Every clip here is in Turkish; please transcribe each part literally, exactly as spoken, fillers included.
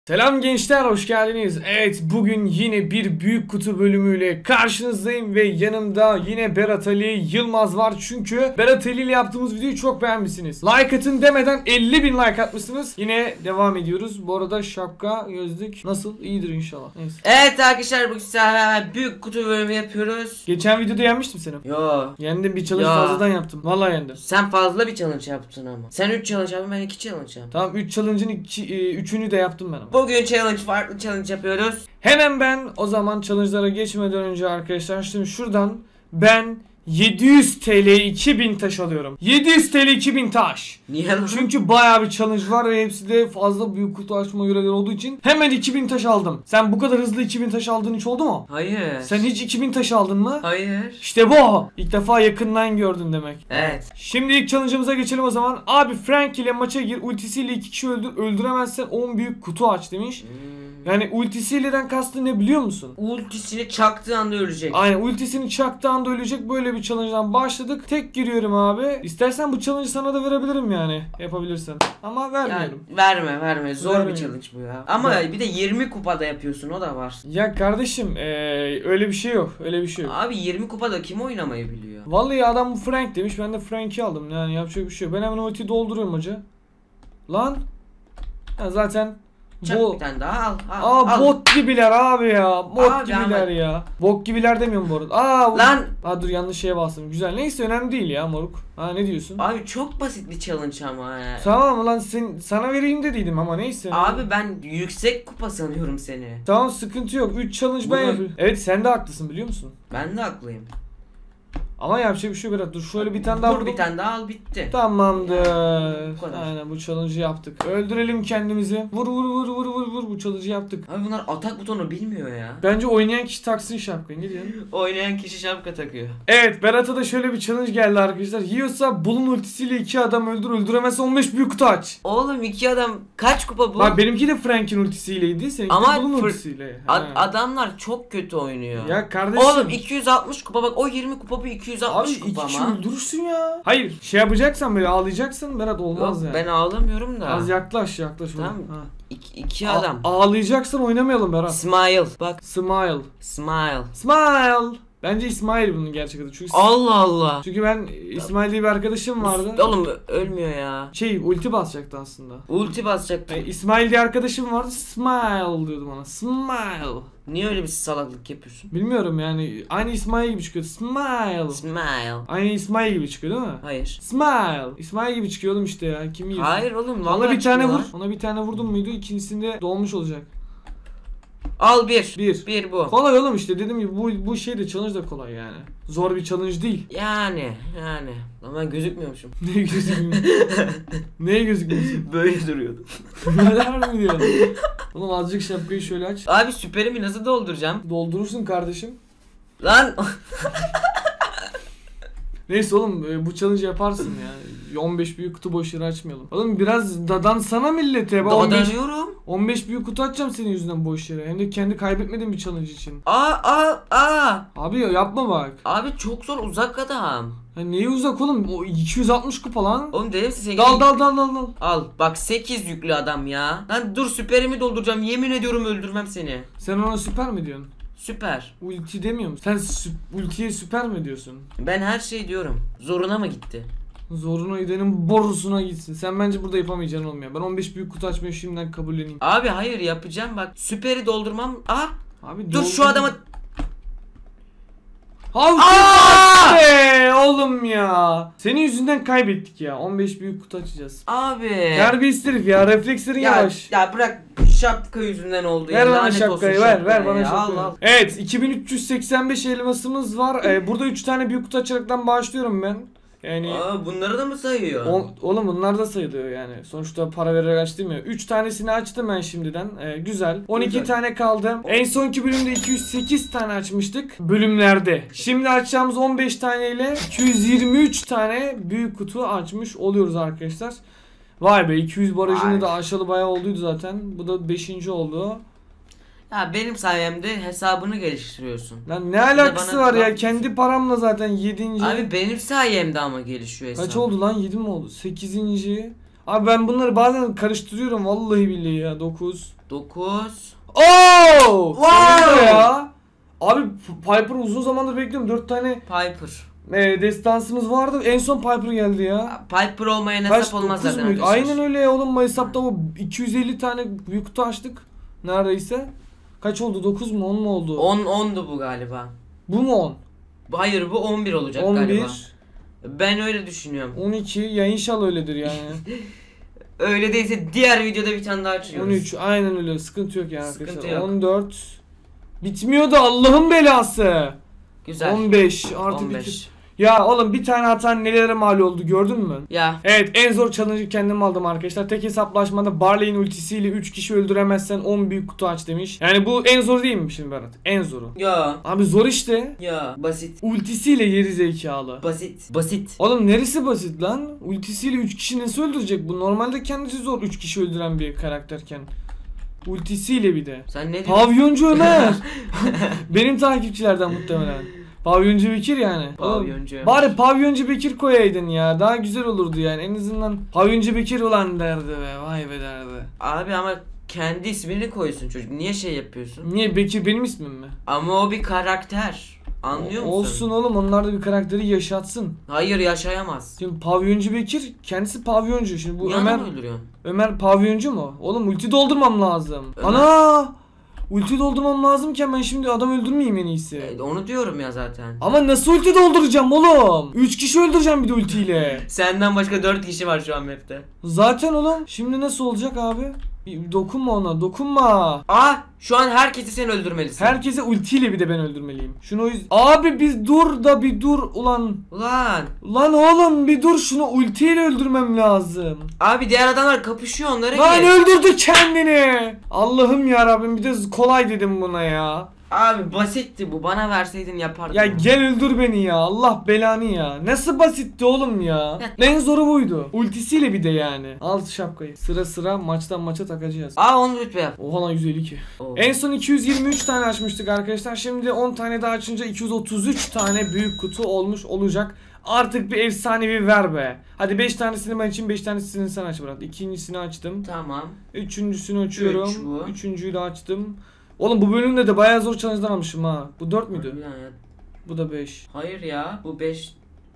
Selam gençler, hoş geldiniz. Evet, bugün yine bir büyük kutu bölümüyle karşınızdayım ve yanımda yine Berat Ali Yılmaz var. Çünkü Berat Ali ile yaptığımız videoyu çok beğenmişsiniz. Like atın demeden elli bin like atmışsınız. Yine devam ediyoruz. Bu arada şapka, gözlük nasıl? İyidir inşallah. Neyse. Evet arkadaşlar, bugün sizlerle büyük kutu bölümü yapıyoruz. Geçen videoda yenmiştim seni. Yo. Yendim, bir challenge Ya. fazladan yaptım. Vallahi yendim. Sen fazla bir challenge yaptın ama. Sen üç challenge yaptın, ben iki challenge yaptım. Tamam, üç challenge'ın üçünü de yaptım ben ama. Bugün challenge farklı challenge yapıyoruz. Hemen ben o zaman challenge'lara geçmeden önce arkadaşlar, şimdi şuradan ben yedi yüz TL iki bin taş alıyorum. yedi yüz TL iki bin taş. Niye lan? Çünkü bayağı bir challenge var ve hepsi de fazla büyük kutu açma görevleri olduğu için hemen iki bin taş aldım. Sen bu kadar hızlı iki bin taş aldığın hiç oldu mu? Hayır. Sen hiç iki bin taş aldın mı? Hayır. İşte bu. İlk defa yakından gördün demek. Evet. Şimdi ilk challenge'ımıza geçelim o zaman. Abi Frank ile maça gir. Ultisiyle iki kişi öldür. Öldüremezsen on büyük kutu aç demiş. Hmm. Yani ultisiyleden kastı ne biliyor musun? Ultisini çaktığı anda ölecek. Aynen, ultisini çaktığı anda ölecek. Böyle bir challenge'dan başladık. Tek giriyorum abi. İstersen bu challenge'ı sana da verebilirim yani. Yapabilirsen. Ama vermiyorum. Yani verme verme. Zor Vermiyorum. bir challenge bu ya. Ama Ver. bir de yirmi kupada yapıyorsun, o da var. Ya kardeşim ee, öyle bir şey yok. Öyle bir şey yok. Abi yirmi kupada kim oynamayı biliyor? Vallahi adam bu Frank demiş. Ben de Frank'i aldım. Yani yapacak bir şey yok. Ben hemen ultiyi dolduruyorum hacı. Lan. Ya zaten Çak bu... bir tane daha al. al Aa al. bot gibiler abi ya. Bot Abi gibiler ama- ya. Bok gibiler demiyorum bu arada. Aa bu... Lan. Aa dur, yanlış şeye bastım. Güzel. Neyse, önemli değil ya moruk. Ha, ne diyorsun? Abi çok basit bir challenge ama ya. Tamam lan, sen, sana vereyim dediydim ama neyse. Abi ben yüksek kupa sanıyorum seni. Tamam, sıkıntı yok. üç challenge ben Bunu- yapıyorum. Evet, sen de haklısın biliyor musun? Ben de haklıyım. Ama yapacak bir şey yok Berat. Dur şöyle bir tane daha Vur vurdum. bir tane daha al, bitti. Tamamdır. Yani bu kadar. Aynen, bu challenge'ı yaptık. Öldürelim kendimizi. Vur vur vur vur vur vur, bu challenge'ı yaptık. Abi bunlar atak butonu bilmiyor ya. Bence oynayan kişi taksın şapkayı. Ne diyorsun? Oynayan kişi şapka takıyor. Evet, Berat'a da şöyle bir challenge geldi arkadaşlar. Yiyorsa bulun ultisiyle iki adam öldür. Öldüremezse on beş büyük kutu aç. Oğlum iki adam kaç kupa bu? Bak benimki de Frank'in ultisiyleydi. Seninki Ama de bulun fır- ultisiyle. Ad- Ha. adamlar çok kötü oynuyor. Ya kardeşim. Oğlum iki yüz altmış kupa, bak o yirmi kupa, bu iki yüz altmış Abi iki kupa kişi ama. öldürürsün ya. Hayır, şey yapacaksan böyle ağlayacaksan Berat olmaz Yok, yani. ben ağlamıyorum da. Az yaklaş yaklaş. Tamam. oğlum. Ha. İki, iki A- adam. ağlayacaksan oynamayalım Berat. Smile. Bak. Smile. Smile. Smile. Bence İsmail bunun gerçek adı. Çünkü Allah Allah. Çünkü ben İsmail diye bir arkadaşım vardı. Oğlum ölmüyor ya. Şey, ulti basacaktı aslında. Ulti basacaktı. E, İsmail diye arkadaşım vardı. Smile diyordum ona. Smile. Niye öyle bir salaklık yapıyorsun? Bilmiyorum yani. Aynı İsmail gibi çıkıyordu. Smile. Smile. Aynı İsmail gibi çıkıyor değil mi? Hayır. Smile. İsmail gibi çıkıyor oğlum işte ya. Kim yiyorsun? Hayır oğlum, Ona vallahi bir tane çıkmıyor vur. lan. Ona bir tane vurdun muydu? İkincisinde dolmuş olacak. Al bir. Bir. Bir bu. Kolay oğlum işte, dediğim gibi bu bu şey de, challenge da kolay yani. Zor bir challenge değil. Yani yani. Ama ben gözükmüyormuşum. Ne gözükmüyor? Neye gözükmüyorsun? Böyle duruyordum. Neler mi diyorsun? Oğlum azıcık şapkayı şöyle aç. Abi süperimi nasıl dolduracağım? Doldurursun kardeşim. Lan. Neyse oğlum, e, bu challenge yaparsın ya. on beş büyük kutu boş yere açmayalım. Oğlum biraz dadansana millete. Ben on beş, Dadanıyorum. on beş büyük kutu açacağım senin yüzünden boş yere. Hem de kendi kaybetmediğim bir challenge için. Aa aa aa. Abi ya, yapma bak. Abi çok zor, uzak adam. Ya neye uzak oğlum? O iki yüz altmış kupa lan. Oğlum dedim size. Dal dal dal dal dal. Al bak, sekiz yüklü adam ya. Lan dur, süperimi dolduracağım, yemin ediyorum öldürmem seni. Sen ona süper mi diyorsun? Süper. Ulti demiyor musun? Sen sü- ultiye süper mi diyorsun? Ben her şey diyorum. Zoruna mı gitti? Zoruna gidenin borusuna gitsin. Sen bence burada yapamayacaksın oğlum ya. Ben on beş büyük kutu açmayı şimdiden kabulleneyim. Abi hayır, yapacağım bak. Süperi doldurmam. Aa. Abi Dur doldur- şu adama. Halkı Aa! be oğlum ya. Senin yüzünden kaybettik ya. on beş büyük kutu açacağız. Abi. Terbiyesiz herif ya. Reflekslerin ya, yavaş. ya bırak, şapka yüzünden oldu. Ver ya. bana Lanet şapkayı, olsun ver şapkaya ver bana ya. şapkayı. Al, al. Evet, iki bin üç yüz seksen beş elmasımız var. Ee, burada üç tane büyük kutu açaraktan başlıyorum ben. Yani Aa, bunları da mı sayıyor? o, oğlum bunlar da sayılıyor yani. Sonuçta para vererek açtım ya. üç tanesini açtım ben şimdiden. Ee, güzel. on iki Güzel. tane kaldı. En sonki bölümde iki yüz sekiz tane açmıştık bölümlerde. Şimdi açacağımız on beş taneyle iki yüz yirmi üç tane büyük kutu açmış oluyoruz arkadaşlar. Vay be, iki yüz barajını Vay. da aşalı bayağı olduydu zaten. Bu da beşinci oldu. Ya benim sayemde hesabını geliştiriyorsun. Lan ne alakası bana var ya? laf- Kendi paramla zaten yedinci. Abi benim sayemde ama gelişiyor hesap. Kaç oldu lan? yedi mi oldu? sekizinci. Abi ben bunları bazen karıştırıyorum vallahi billahi ya. dokuz. dokuz. Oo! Wow! Sonunda ya. Abi Piper uzun zamandır bekliyorum. dört tane Piper. e, destansımız vardı. En son Piper geldi ya. Piper olmayan Kaç, hesap olmaz dokuz zaten muydu? arkadaşlar. Aynen öyle ya oğlum, hesapta o iki yüz elli tane büyük kutu açtık. Neredeyse. Kaç oldu? dokuz mu on mu oldu? on ondu bu galiba. Bu mu on? Hayır, bu on bir olacak on bir. galiba. Ben öyle düşünüyorum. on iki ya, inşallah öyledir yani. Öyle değilse diğer videoda bir tane daha açıyoruz. on üç aynen öyle, sıkıntı yok yani Sıkıntı arkadaşlar. yok. on dört bitmiyor da Allah'ın belası. Güzel. on beş artık on beş. iki. Ya oğlum bir tane hatan nelere mal oldu gördün mü? Ya. Evet, en zor challenge'ı kendim aldım arkadaşlar. Tek hesaplaşmada Barley'in ultisiyle üç kişi öldüremezsen on büyük kutu aç demiş. Yani bu en zor değil mi şimdi Berat? En zoru. Ya. Abi zor işte. Ya. Basit. Ultisiyle geri zekalı. Basit. Basit. Oğlum neresi basit lan? Ultisiyle üç kişi nasıl öldürecek bu? Normalde kendisi zor üç kişi öldüren bir karakterken. Ultisiyle bir de. Sen ne diyorsun? Pavyoncu Ömer. Benim takipçilerden muhtemelen. Pavyoncu Bekir yani. Pavyoncu Oğlum, bari Pavyoncu Bekir koyaydın ya. Daha güzel olurdu yani. En azından Pavyoncu Bekir ulan derdi be. Vay be derdi. Abi ama kendi ismini koysun çocuk. Niye şey yapıyorsun? Niye, Bekir benim ismim mi? Ama o bir karakter. Anlıyor musun? Olsun oğlum, onlar da bir karakteri yaşatsın. Hayır, yaşayamaz. Şimdi Pavyoncu Bekir kendisi pavyoncu. Şimdi bu Niye Ömer adam öldürüyorsun? Ömer pavyoncu mu? Oğlum ulti doldurmam lazım. Ömer. Ana! Ulti doldurmam lazımken ben şimdi adam öldürmeyeyim en iyisi. E, onu diyorum ya zaten. Ama nasıl ulti dolduracağım oğlum? üç kişi öldüreceğim bir de ultiyle. Senden başka dört kişi var şu an map'te. Zaten oğlum şimdi nasıl olacak abi? Bir dokunma ona, dokunma. Aa, şu an herkesi sen öldürmelisin. Herkese ultiyle bir de ben öldürmeliyim. Şunu o yüzden... Abi biz dur da bir dur ulan. Ulan. Lan oğlum bir dur, şunu ultiyle öldürmem lazım. Abi diğer adamlar kapışıyor, onlara Lan geç. öldürdü kendini. Allah'ım ya Rabbim, bir de kolay dedim buna ya. Abi basitti bu, bana verseydin yapardım. Ya gel öldür beni ya, Allah belanı ya. Nasıl basitti oğlum ya. En zoru buydu. Ultisiyle bir de yani. Al şapkayı. Sıra sıra maçtan maça takacağız. Aa, onu rütbe yap. Oha lan yüz elli iki. Oo. En son iki yüz yirmi üç tane açmıştık arkadaşlar. Şimdi on tane daha açınca iki yüz otuz üç tane büyük kutu olmuş olacak. Artık bir efsanevi ver be. Hadi beş tanesini ben açayım, beş tanesini sen aç Murat. İkincisini açtım. Tamam. Üçüncüsünü açıyorum. Üç bu. Üçüncüyü de açtım. Oğlum bu bölümde de bayağı zor challenge'dan almışım ha. Bu dört müydü? Bir tane. Bu da beş. Hayır ya, bu beş.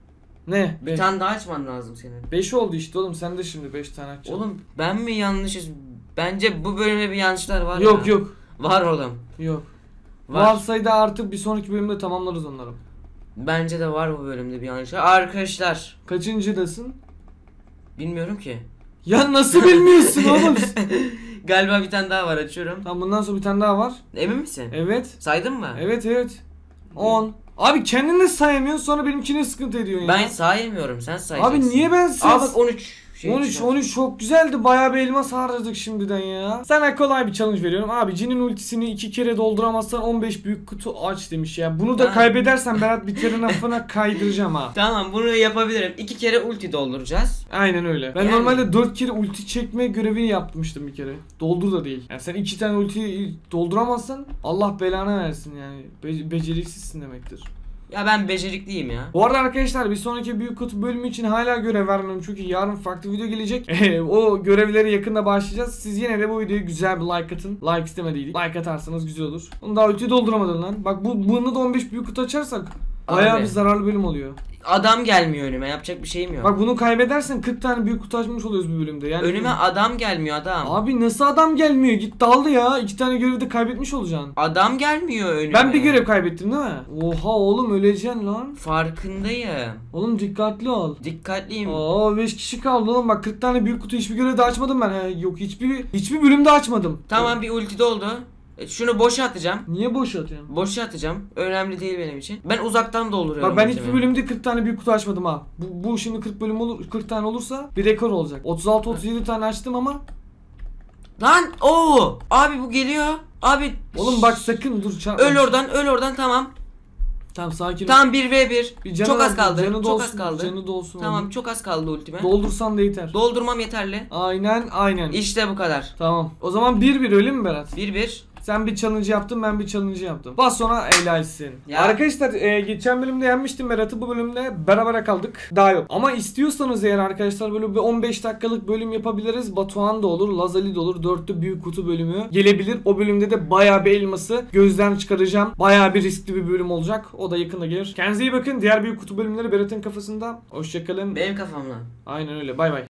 Ne? Bir beş. tane daha açman lazım senin. beş oldu işte oğlum, sen de şimdi beş tane açacaksın. Oğlum ben mi yanlışız? Bence bu bölümde bir yanlışlar var Yok ya. yok. Var oğlum. Yok. Var. Varsaydı artık bir sonraki bölümde tamamlarız onları. Bence de var bu bölümde bir yanlışlar. Arkadaşlar. Kaçıncıdasın? Bilmiyorum ki. Ya nasıl bilmiyorsun oğlum? Galiba bir tane daha var, açıyorum. Tamam, bundan sonra bir tane daha var. Emin misin? Evet. Saydın mı? Evet evet. on. Abi kendin de sayamıyorsun, sonra benimkine sıkıntı ediyorsun ya. Ben saymıyorum, sen sayacaksın. Abi niye ben Aa sayasın? bak on üç. Şey on üç çıkar. on üç çok güzeldi. Bayağı bir elmas harcadık şimdiden ya. Sana kolay bir challenge veriyorum. Abi Jin'in ultisini iki kere dolduramazsan on beş büyük kutu aç demiş ya. Bunu da Ha. kaybedersen Berat Biter'in affına kaydıracağım ha. Tamam, bunu yapabilirim. İki kere ulti dolduracağız. Aynen öyle. Ben Yani- normalde dört kere ulti çekme görevini yapmıştım bir kere. Doldur da değil. Yani sen iki tane ultiyi dolduramazsan Allah belanı versin yani. Be- beceriksizsin demektir. Ya ben becerikliyim ya. Bu arada arkadaşlar bir sonraki büyük kutu bölümü için hala görev vermiyorum çünkü yarın farklı video gelecek. O görevleri yakında başlayacağız. Siz yine de bu videoya güzel bir like atın. Like istemediydik. Like atarsanız güzel olur. Onu daha ultiyi dolduramadın lan. Bak bu bunu da on beş büyük kutu açarsak bayağı Abi. bir zararlı bölüm oluyor. Adam gelmiyor önüme, yapacak bir şeyim yok. Bak bunu kaybedersen kırk tane büyük kutu açmış oluyoruz bu bölümde. Yani Önüme adam gelmiyor, adam. Abi nasıl adam gelmiyor? Git daldı ya. İki tane görevi de kaybetmiş olacaksın. Adam gelmiyor önüme. Ben bir görev kaybettim değil mi? Oha oğlum öleceksin lan. Farkındayım. Oğlum dikkatli ol. Dikkatliyim. Oo beş kişi kaldı oğlum, bak kırk tane büyük kutu hiçbir görevde açmadım ben. He, yok hiçbir hiçbir bölümde açmadım. Tamam, bir ulti doldu. E, Şunu boşa atacağım. Niye boş atıyorsun? Boşa atacağım. Önemli değil benim için. Ben uzaktan dolduruyorum. Bak ben ultimi. hiçbir bölümde kırk tane büyük kutu açmadım ha. Bu, bu şimdi kırk bölüm olur, kırk tane olursa bir rekor olacak. otuz altı otuz yedi tane açtım ama. Lan oo! Abi bu geliyor. Abi Oğlum bak sakın dur çarpma. öl oradan, öl oradan, tamam. Tamam sakin ol. Tamam, bir ve bir. Bir canı Çok az var, kaldı. Canı Çok dolsun, az kaldı. Canı dolsun. Tamam, oğlum. çok az kaldı ultime. Doldursan da yeter. Doldurmam yeterli. Aynen aynen. İşte bu kadar. Tamam. O zaman bir bir öyle mi Berat? bir bir. Sen bir challenge yaptın, ben bir challenge yaptım. Bas sonra helalsin. Ya. Arkadaşlar e, geçen bölümde yenmiştim Berat'ı, bu bölümde beraber kaldık. Daha yok. Ama istiyorsanız eğer arkadaşlar böyle bir on beş dakikalık bölüm yapabiliriz. Batuhan da olur, Lazali de olur. Dörtlü büyük kutu bölümü gelebilir. O bölümde de bayağı bir elması gözden çıkaracağım. Bayağı bir riskli bir bölüm olacak. O da yakında gelir. Kendinize iyi bakın. Diğer büyük kutu bölümleri Berat'ın kafasında. Hoşçakalın. Benim kafamla. Aynen öyle. Bay bay.